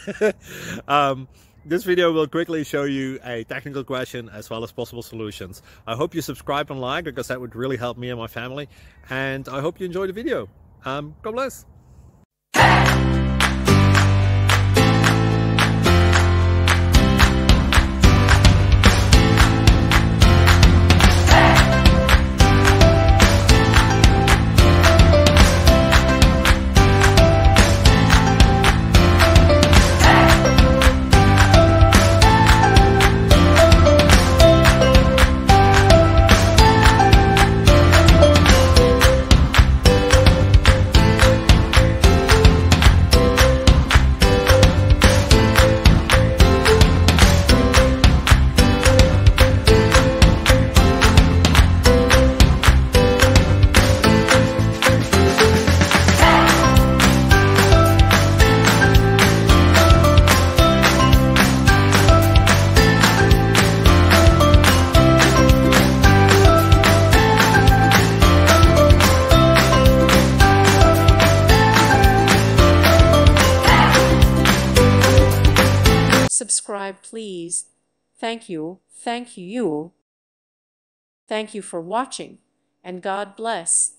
This video will quickly show you a technical question as well as possible solutions. I hope you subscribe and like, because that would really help me and my family. And I hope you enjoy the video. God bless. Subscribe, please. Thank you. Thank you. Thank you for watching, and God bless.